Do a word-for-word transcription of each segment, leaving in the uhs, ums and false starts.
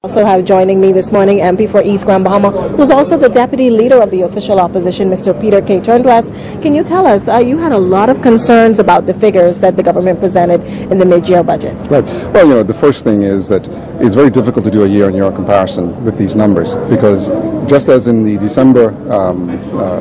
Also have joining me this morning M P for East Grand Bahama, who's also the deputy leader of the official opposition, Mister Peter K. Turnquest. Can you tell us, uh, you had a lot of concerns about the figures that the government presented in the mid-year budget. Right. Well, you know, the first thing is that it's very difficult to do a year-on-year comparison with these numbers because just as in the December um,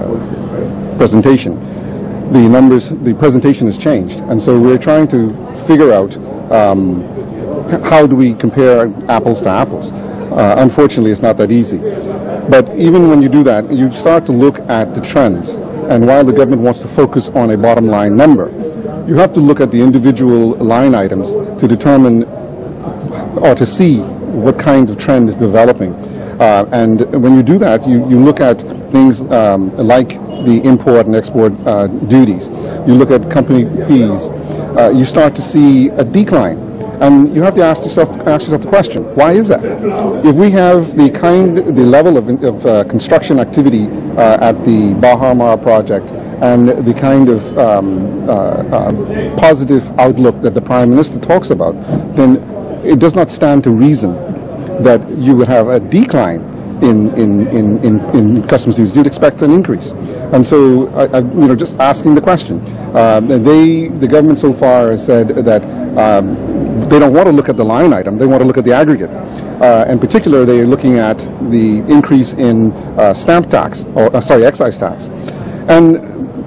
uh, presentation, the numbers, the presentation has changed, and so we're trying to figure out um, how do we compare apples to apples. Uh, unfortunately, it's not that easy. But even when you do that, you start to look at the trends. And while the government wants to focus on a bottom line number, you have to look at the individual line items to determine or to see what kind of trend is developing. Uh, and when you do that, you, you look at things um, like the import and export uh, duties. You look at company fees. Uh, you start to see a decline. And you have to ask yourself, ask yourself the question, why is that? If we have the kind, the level of, of uh, construction activity uh, at the Bah Har Mar project and the kind of um, uh, uh, positive outlook that the Prime Minister talks about, then it does not stand to reason that you would have a decline in in in in, in customs duties. You'd expect an increase, and so I, I, you know, just asking the question. Uh, they, the government so far has said that. Um, They don't want to look at the line item, they want to look at the aggregate. Uh, in particular, they're looking at the increase in uh, stamp tax, or uh, sorry, excise tax. And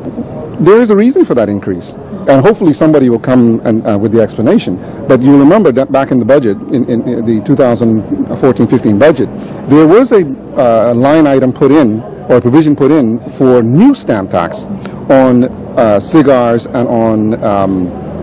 there is a reason for that increase. And hopefully somebody will come and, uh, with the explanation. But you'll remember that back in the budget, in, in, in the two thousand fourteen fifteen budget, there was a uh, line item put in, or a provision put in, for new stamp tax on uh, cigars and on um,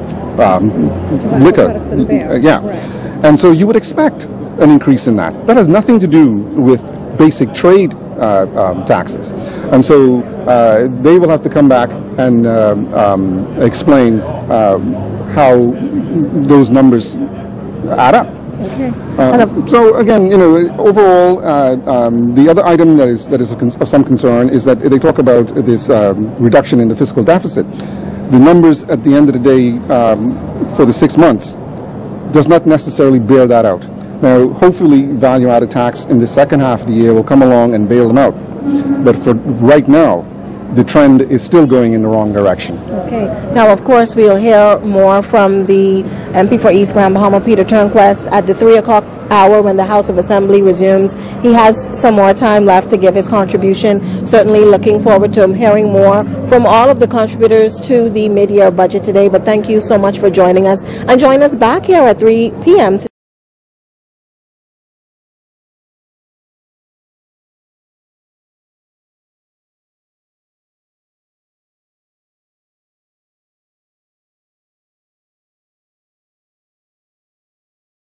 Um, liquor, uh, yeah, and so you would expect an increase in that. That has nothing to do with basic trade uh, um, taxes, and so uh, they will have to come back and uh, um, explain uh, how those numbers add up. Okay. Uh, so again, you know, overall, uh, um, the other item that is that is of, of some concern is that they talk about this um, reduction in the fiscal deficit. The numbers at the end of the day um, for the six months does not necessarily bear that out. Now, hopefully, value-added tax in the second half of the year will come along and bail them out. But for right now, the trend is still going in the wrong direction. Okay. Now, of course, we'll hear more from the M P for East Grand Bahama, Peter Turnquest, at the three o'clock hour when the House of Assembly resumes. He has some more time left to give his contribution. Certainly looking forward to him hearing more from all of the contributors to the mid-year budget today. But thank you so much for joining us. And join us back here at three p m